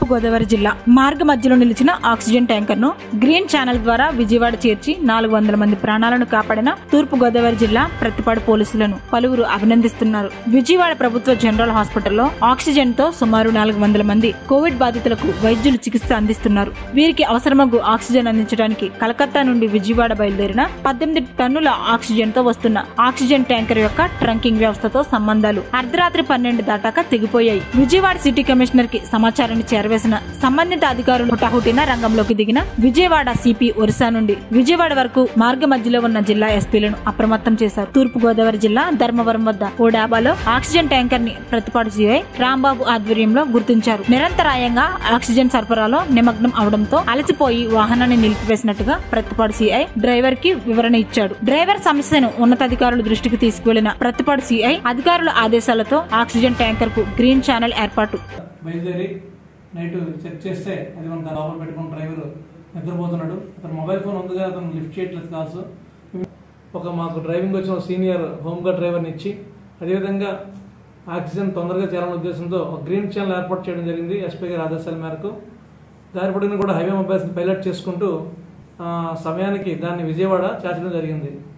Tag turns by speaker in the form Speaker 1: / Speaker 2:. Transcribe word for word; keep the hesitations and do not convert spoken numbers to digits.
Speaker 1: తూర్పు గోదావరి జిల్లా మార్గ మధ్యలో నిలిచిన ఆక్సిజన్ ట్యాంకర్ ను గ్రీన్ ఛానల్ ద్వారా విజయవాడ చేర్చి నాలుగు వందల మంది ప్రాణాలను కాపాడిన తూర్పు గోదావరి జిల్లా ప్రతిపాడు పోలీసులను పలువురు అభినందిస్తున్నారు. విజయవాడ ప్రభుత్వ జనరల్ హాస్పిటల్లో ఆక్సిజన్ తో సుమారు నాలుగు వందల మంది కోవిడ్ బాధితులకు వైద్యులు చికిత్స అందిస్తున్నారు. వీరికి అవసరమగు ఆక్సిజన్ అందించడానికి కలకత్తా నుండి విజయవాడ బయలుదేరిన పద్దెనిమిది టన్నుల ఆక్సిజన్ తో వస్తున్న ఆక్సిజన్ ట్యాంకర్ యొక్క ట్రంకింగ్ వ్యవస్థతో సంబంధాలు అర్ధరాత్రి పన్నెండు దాటాక తెగిపోయాయి. విజయవాడ సిటీ కమిషనర్ కి సమాచారాన్ని చేరవేసిన సంబంధిత అధికారులు హుటాహుటిన రంగంలోకి దిగిన విజయవాడ సిపి ఒరిస్సా నుండి విజయవాడ వరకు మార్గ మధ్యలో ఉన్న జిల్లా ఎస్పీలను అప్రమత్తం చేశారు. తూర్పు గోదావరి జిల్లా ధర్మవరం వద్ద ఓ డాబాలో ఆక్సిజన్ ట్యాంకర్ ని ప్రతిపాడు సిఐ రాంబాబు ఆధ్వర్యంలో గుర్తించారు. నిరంతరాయంగా ఆక్సిజన్ సరఫరాలో నిమగ్నం అవడంతో అలసిపోయి వాహనాన్ని నిలిపివేసినట్టుగా ప్రతిపాడు సిఐ డ్రైవర్ కి వివరణ ఇచ్చాడు. డ్రైవర్ సమస్యను ఉన్నతాధికారుల దృష్టికి తీసుకువెళ్లిన ప్రతిపాడు సిఐ అధికారుల ఆదేశాలతో ఆక్సిజన్ ట్యాంకర్ కు గ్రీన్ ఛానల్ ఏర్పాటు
Speaker 2: బయలుదేరి నైట్ చెక్ చేస్తే అది మన లోపల పెట్టుకున్న డ్రైవర్ నిద్రపోతున్నాడు. అతను మొబైల్ ఫోన్ ఉందిగా అతను లిఫ్ట్ చేయట్లేదు కాల్స్. ఒక మాకు డ్రైవింగ్ వచ్చిన సీనియర్ హోంగార్డ్ డ్రైవర్ని ఇచ్చి అదేవిధంగా ఆక్సిజన్ తొందరగా చేయాలనే ఉద్దేశంతో ఒక గ్రీన్ ఛానల్ ఏర్పాటు చేయడం జరిగింది. ఎస్పీ గారి ఆదేశాల మేరకు దారి పొడిగిన కూడా హైవే మొబైల్స్ని పైలట్ చేసుకుంటూ సమయానికి దాన్ని విజయవాడ చేర్చడం జరిగింది.